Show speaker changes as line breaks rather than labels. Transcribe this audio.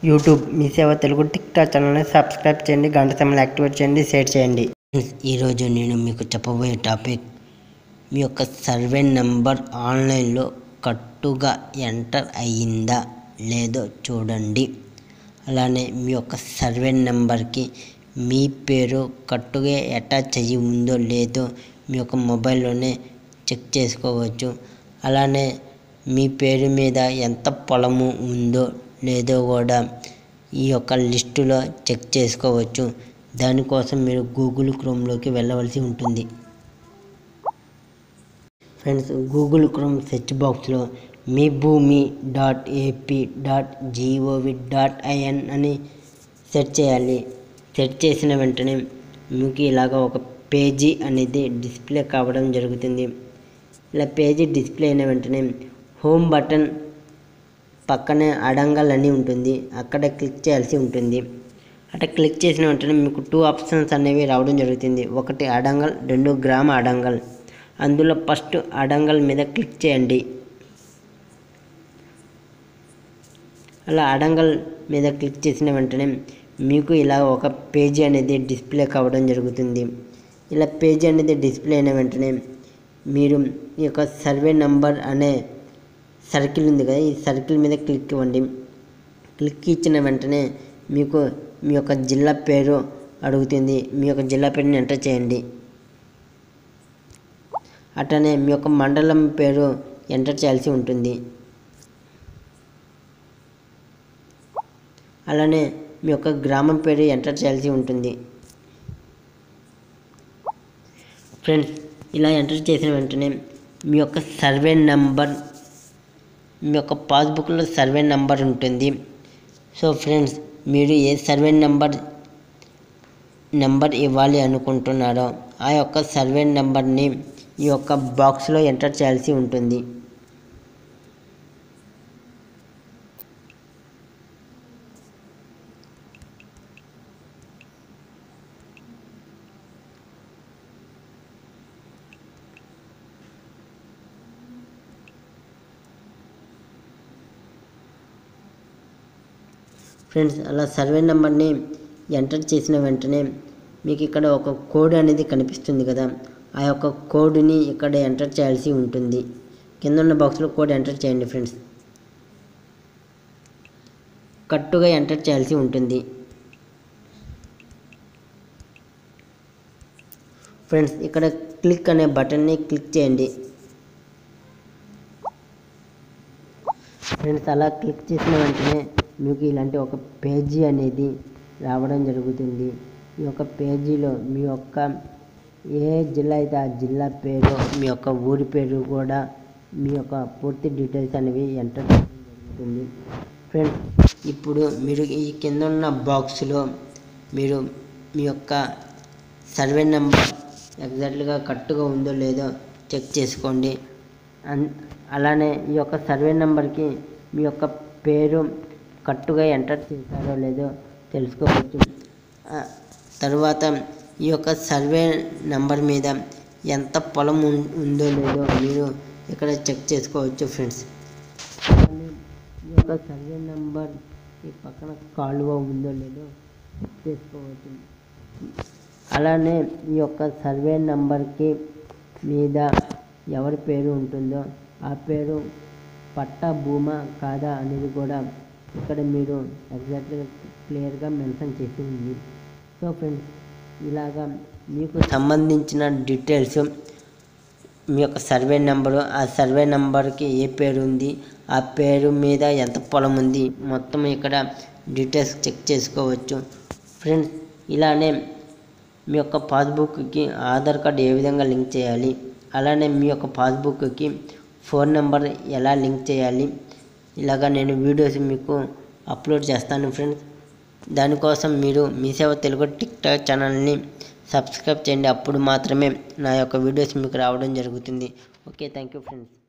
YouTube మీ సేవ Telugu TikTok ఛానల్ని subscribe చేయండి, గంట సింబల్ యాక్టివేట్ చేయండి, షేర్ చేయండి. ఈరోజు నేను మీకు చెప్పబోయే టాపిక్, మీ యొక్క సర్వే నెంబర్ ఆన్లైన్లో కరెక్ట్గా ఎంటర్ అయ్యిందా లేదో చూడండి. అలానే మీ యొక్క సర్వే నెంబర్కి మీ పేరు కరెక్ట్గా అటాచ్ అయ్యి ఉందో లేదో మీ యొక్క మొబైల్లోనే చెక్ చేసుకోవచ్చు. అలానే మీ పేరు మీద ఎంత పొలము ఉందో లేదో కూడా ఈ యొక్క లిస్టులో చెక్ చేసుకోవచ్చు. దానికోసం మీరు గూగుల్ క్రోమ్లోకి వెళ్ళవలసి ఉంటుంది. ఫ్రెండ్స్, గూగుల్ క్రోమ్ సెర్చ్ బాక్స్లో meeboomi.ap.gov.in అని సెర్చ్ చేయాలి. సెర్చ్ చేసిన వెంటనే మీకు ఇలాగ ఒక పేజీ అనేది డిస్ప్లే కావడం జరుగుతుంది. ఇలా పేజీ డిస్ప్లే అయిన వెంటనే హోమ్ బటన్ పక్కనే అడంగల్ అని ఉంటుంది, అక్కడ క్లిక్ చేయాల్సి ఉంటుంది. అక్కడ క్లిక్ చేసిన వెంటనే మీకు 2 ఆప్షన్స్ అనేవి రావడం జరుగుతుంది. ఒకటి అడంగల్, 2 గ్రామ అడంగల్. అందులో ఫస్ట్ అడంగల్ మీద క్లిక్ చేయండి. అలా అడంగల్ మీద క్లిక్ చేసిన వెంటనే మీకు ఇలా ఒక పేజీ అనేది డిస్ప్లే కావడం జరుగుతుంది. ఇలా పేజీ అనేది డిస్ప్లే అయిన వెంటనే మీరు ఈ యొక్క సర్వే నంబర్ అనే సర్కిల్ ఉంది కదా, ఈ సర్కిల్ మీద క్లిక్ ఇవ్వండి. క్లిక్ ఇచ్చిన వెంటనే మీకు మీ యొక్క జిల్లా పేరు అడుగుతుంది. మీ యొక్క జిల్లా పేరుని ఎంటర్ చేయండి. అట్లనే మీ యొక్క మండలం పేరు ఎంటర్ చేయాల్సి ఉంటుంది. అలానే మీ యొక్క గ్రామం పేరు ఎంటర్ చేయాల్సి ఉంటుంది. ఫ్రెండ్స్, ఇలా ఎంటర్ చేసిన వెంటనే మీ యొక్క సర్వే నంబర్, మీ యొక్క పాస్బుక్లో సర్వే నెంబర్ ఉంటుంది. సో ఫ్రెండ్స్, మీరు ఏ సర్వే నెంబర్ ఇవ్వాలి అనుకుంటున్నారో ఆ యొక్క సర్వే నెంబర్ని ఈ యొక్క బాక్స్లో ఎంటర్ చేయాల్సి ఉంటుంది. ఫ్రెండ్స్, అలా సర్వే నెంబర్ని ఎంటర్ చేసిన వెంటనే మీకు ఇక్కడ ఒక కోడ్ అనేది కనిపిస్తుంది కదా, ఆ యొక్క కోడ్ని ఇక్కడ ఎంటర్ చేయాల్సి ఉంటుంది. కింద ఉన్న బాక్స్లో కోడ్ ఎంటర్ చేయండి. ఫ్రెండ్స్, కరెక్ట్గా ఎంటర్ చేయాల్సి ఉంటుంది. ఫ్రెండ్స్, ఇక్కడ క్లిక్ అనే బటన్ని క్లిక్ చేయండి. ఫ్రెండ్స్, అలా క్లిక్ చేసిన వెంటనే మీకు ఇలాంటి ఒక పేజీ అనేది రావడం జరుగుతుంది. ఈ యొక్క పేజీలో మీ యొక్క ఏ జిల్లా అయితే ఆ జిల్లా పేరు, మీ యొక్క ఊరి పేరు కూడా, మీ యొక్క పూర్తి డీటెయిల్స్ అనేవి ఎంటర్ చేయడం జరుగుతుంది. ఫ్రెండ్స్, ఇప్పుడు మీరు ఈ కింద ఉన్న బాక్స్లో మీరు మీ యొక్క సర్వే నెంబర్ ఎగ్జాక్ట్గా కరెక్ట్గా ఉందో లేదో చెక్ చేసుకోండి. అలానే ఈ యొక్క సర్వే నెంబర్కి మీ యొక్క పేరు కరెక్ట్గా ఎంటర్ చేశారో లేదో తెలుసుకోవచ్చు. తర్వాత ఈ యొక్క సర్వే నెంబర్ మీద ఎంత పొలం ఉందో లేదో మీరు ఇక్కడ చెక్ చేసుకోవచ్చు. ఫ్రెండ్స్, ఈ యొక్క సర్వే నెంబర్ ఈ పక్కన కాలువ ఉందో లేదో చెక్ చేసుకోవచ్చు. అలానే ఈ యొక్క సర్వే నెంబర్కి మీద ఎవరి పేరు ఉంటుందో ఆ పేరు పట్టా భూమా కాదా అనేది కూడా ఇక్కడ మీరు ఎగ్జాక్ట్గా క్లియర్గా మెన్షన్ చేసి ఉంది. సో ఫ్రెండ్స్, ఇలాగా మీకు సంబంధించిన డీటెయిల్స్, మీ యొక్క సర్వే నెంబరు, ఆ సర్వే నెంబర్కి ఏ పేరు ఉంది, ఆ పేరు మీద ఎంత పొలం ఉంది, మొత్తం ఇక్కడ డీటెయిల్స్ చెక్ చేసుకోవచ్చు. ఫ్రెండ్స్, ఇలానే మీ యొక్క పాస్బుక్కి ఆధార్ కార్డ్ ఏ విధంగా లింక్ చేయాలి, అలానే మీ యొక్క పాస్బుక్కి ఫోన్ నెంబర్ ఎలా లింక్ చేయాలి, ఇలాగా నేను వీడియోస్ మీకు అప్లోడ్ చేస్తాను. ఫ్రెండ్స్, దానికోసం మీరు మీ సేవ తెలుగు టిక్టాక్ ఛానల్ని సబ్స్క్రైబ్ చేయండి. అప్పుడు మాత్రమే నా యొక్క వీడియోస్ మీకు రావడం జరుగుతుంది. Okay, thank you friends.